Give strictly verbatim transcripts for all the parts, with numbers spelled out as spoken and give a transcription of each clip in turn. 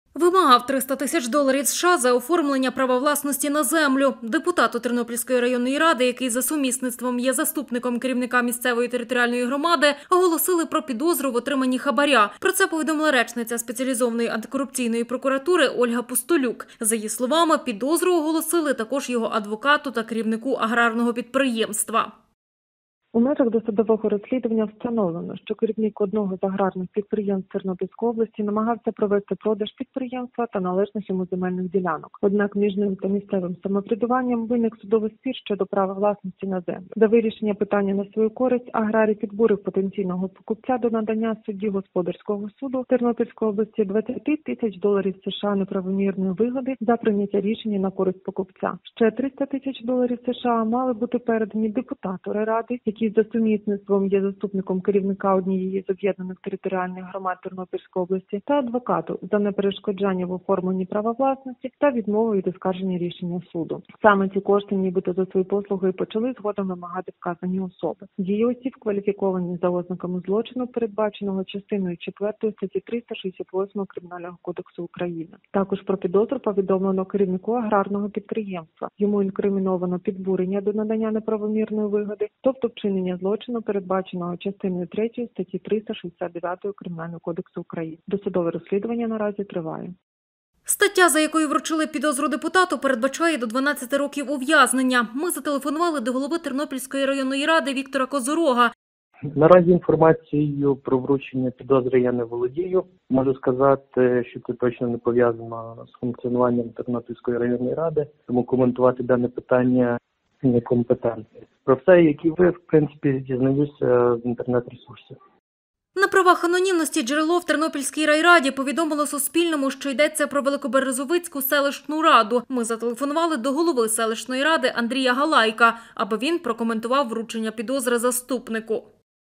Вимагав триста тисяч доларів США за оформлення права власності на землю. Депутату Тернопільської районної ради, який за сумісництвом є заступником керівника місцевої територіальної громади, оголосили про підозру в отриманні хабаря. Про це повідомила речниця спеціалізованої антикорупційної прокуратури Ольга Пустолюк. За її словами, підозру оголосили також його адвокату та керівнику аграрного підприємства. У межах досудового розслідування встановлено, що керівник одного з аграрних підприємств Тернопільської області намагався провести продаж підприємства та належних йому земельних ділянок. Однак між ним та місцевим самоврядуванням виник судовий спір щодо права власності на землю. Для вирішення питання на свою користь аграрій підбурив потенційного покупця до надання судді господарського суду Тернопільської області двадцять тисяч доларів США неправомірної вигоди за прийняття рішення на користь покупця. Ще триста тисяч доларів США мали бути передані депутату ради, який за сумісництвом є заступником керівника однієї з об'єднаних територіальних громад Тернопільської області, та адвокату за неперешкоджання в оформленні права власності та відмову від оскарження рішення суду. Саме ці кошти нібито за свої послуги почали згодом вимагати вказані особи. Дії осіб кваліфіковані за ознаками злочину, передбаченого частиною четвертої статті триста шістдесят восьмої Кримінального кодексу України. Також про підозру повідомлено керівнику аграрного підприємства. Йому інкриміновано підбурення до надання неправомірної вигоди, тобто вчинення злочину, передбаченого частиною третьої статті триста шістдесят дев'ятої Кримінального кодексу України. Досудове розслідування наразі триває. Стаття, за якою вручили підозру депутату, передбачає до дванадцяти років ув'язнення. Ми зателефонували до голови Тернопільської районної ради Віктора Козорога. Наразі інформацією про вручення підозри я не володію. Можу сказати, що це точно не пов'язано з функціонуванням Тернопільської районної ради, тому коментувати дане питання некомпетентний. Про все, які ви, в принципі, дізнаюся з інтернет-ресурсів. На правах анонімності джерело в Тернопільській райраді повідомило Суспільному, що йдеться про Великоберезовицьку селищну раду. Ми зателефонували до голови селищної ради Андрія Галайка, аби він прокоментував вручення підозри заступнику.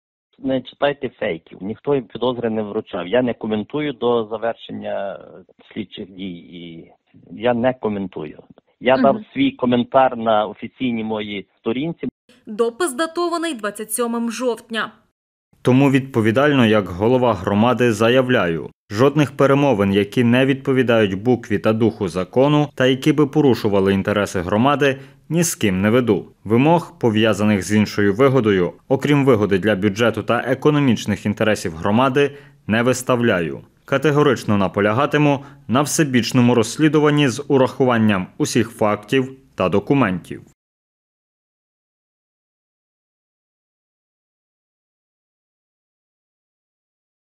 Не читайте фейків, ніхто їм підозри не вручав. Я не коментую до завершення слідчих дій і я не коментую. Я дав свій коментар на офіційній моїй сторінці. Допис датований двадцять сьомого жовтня. Тому відповідально, як голова громади, заявляю, жодних перемовин, які не відповідають букві та духу закону та які би порушували інтереси громади, ні з ким не веду. Вимог, пов'язаних з іншою вигодою, окрім вигоди для бюджету та економічних інтересів громади, не виставляю. Категорично наполягатиму на всебічному розслідуванні з урахуванням усіх фактів та документів.